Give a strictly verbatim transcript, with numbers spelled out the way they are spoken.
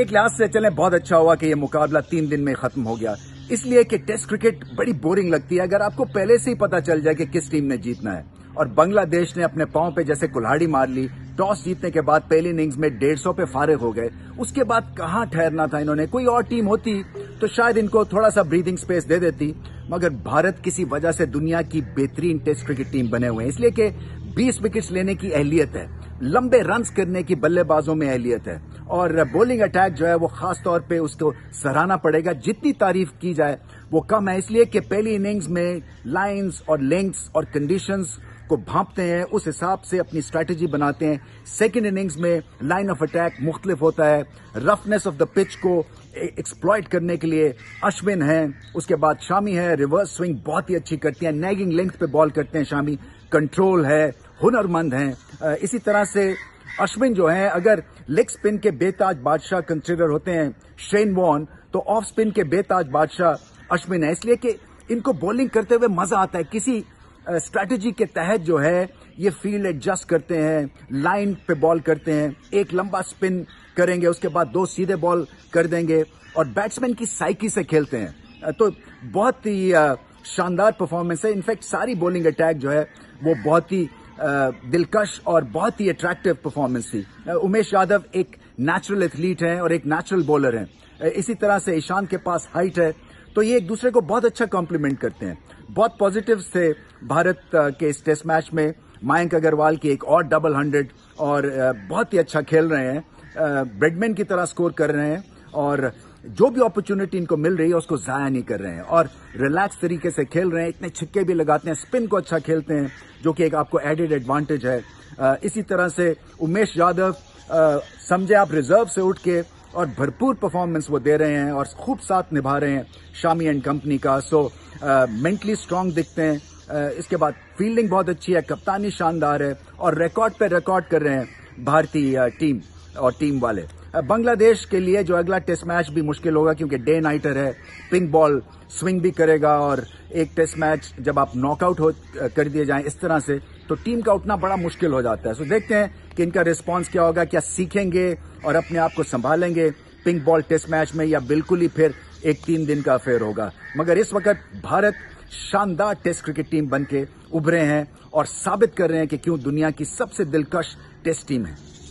एक लिहाज से चले बहुत अच्छा हुआ कि ये मुकाबला तीन दिन में खत्म हो गया, इसलिए कि टेस्ट क्रिकेट बड़ी बोरिंग लगती है अगर आपको पहले से ही पता चल जाए कि किस टीम ने जीतना है। और बांग्लादेश ने अपने पांव पे जैसे कुल्हाड़ी मार ली, टॉस जीतने के बाद पहली इनिंग्स में डेढ़ सौ पे फारिग हो गए। उसके बाद कहां ठहरना था इन्होंने, कोई और टीम होती तो शायद इनको थोड़ा सा ब्रीदिंग स्पेस दे देती, मगर भारत किसी वजह से दुनिया की बेहतरीन टेस्ट क्रिकेट टीम बने हुए हैं, इसलिए कि बीस विकेट्स लेने की अहलियत है, लंबे रन्स करने की बल्लेबाजों में अहलियत है, और बॉलिंग अटैक जो है वो खास तौर पे उसको सराहना पड़ेगा। जितनी तारीफ की जाए वो कम है, इसलिए कि पहली इनिंग्स में लाइंस और लेंथ्स और कंडीशंस को भांपते हैं, उस हिसाब से अपनी स्ट्रैटेजी बनाते हैं। सेकेंड इनिंग्स में लाइन ऑफ अटैक मुख्तलिफ होता है, रफनेस ऑफ द पिच को एक्सप्लॉइट करने के लिए अश्विन है, उसके बाद शामी है, रिवर्स स्विंग बहुत ही अच्छी करती है, नैगिंग लेंथ पे बॉल करते हैं शामी, कंट्रोल है, हुनरमंद हैं। इसी तरह से अश्विन जो है अगर लेग स्पिन के बेताज बादशाह कंसिडर होते हैं शेन वॉर्न, तो ऑफ स्पिन के बेताज बादशाह अश्विन है, इसलिए कि इनको बॉलिंग करते हुए मजा आता है। किसी स्ट्रैटेजी के तहत जो है ये फील्ड एडजस्ट करते हैं, लाइन पे बॉल करते हैं, एक लंबा स्पिन करेंगे, उसके बाद दो सीधे बॉल कर देंगे और बैट्समैन की साइकी से खेलते हैं। तो बहुत ही शानदार परफॉर्मेंस है। इनफैक्ट सारी बॉलिंग अटैक जो है वो बहुत ही दिलकश और बहुत ही अट्रैक्टिव परफॉर्मेंस थी। उमेश यादव एक नेचुरल एथलीट हैं और एक नेचुरल बॉलर हैं, इसी तरह से ईशान के पास हाइट है, तो ये एक दूसरे को बहुत अच्छा कॉम्प्लीमेंट करते हैं। बहुत पॉजिटिव्स थे भारत के इस टेस्ट मैच में। मयंक अग्रवाल की एक और डबल हंड्रेड और बहुत ही अच्छा खेल रहे हैं, ब्रेडमैन की तरह स्कोर कर रहे हैं और जो भी अपॉर्चुनिटी इनको मिल रही है उसको जाया नहीं कर रहे हैं और रिलैक्स तरीके से खेल रहे हैं। इतने छक्के भी लगाते हैं, स्पिन को अच्छा खेलते हैं, जो कि एक आपको एडेड एडवांटेज है। इसी तरह से उमेश यादव समझे आप रिजर्व से उठ के और भरपूर परफॉर्मेंस वो दे रहे हैं और खूब साथ निभा रहे हैं शामी एंड कंपनी का। सो मेंटली स्ट्रांग दिखते हैं। uh, इसके बाद फील्डिंग बहुत अच्छी है, कप्तानी शानदार है और रिकॉर्ड पे रिकॉर्ड कर रहे हैं भारतीय टीम और टीम वाले। uh, बांग्लादेश के लिए जो अगला टेस्ट मैच भी मुश्किल होगा क्योंकि डे नाइटर है, पिंक बॉल स्विंग भी करेगा और एक टेस्ट मैच जब आप नॉकआउट हो कर दिए जाएं इस तरह से तो टीम का उठना बड़ा मुश्किल हो जाता है। सो देखते हैं कि इनका रिस्पांस क्या होगा, क्या सीखेंगे और अपने आप को संभालेंगे पिंक बॉल टेस्ट मैच में, या बिल्कुल ही फिर एक तीन दिन का अफेयर होगा। मगर इस वक्त भारत शानदार टेस्ट क्रिकेट टीम बनके उभरे हैं और साबित कर रहे हैं कि क्यों दुनिया की सबसे दिलकश टेस्ट टीम है।